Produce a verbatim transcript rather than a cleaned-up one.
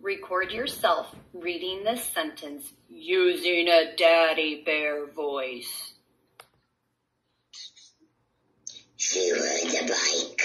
Record yourself reading this sentence using a daddy bear voice. She was a bite.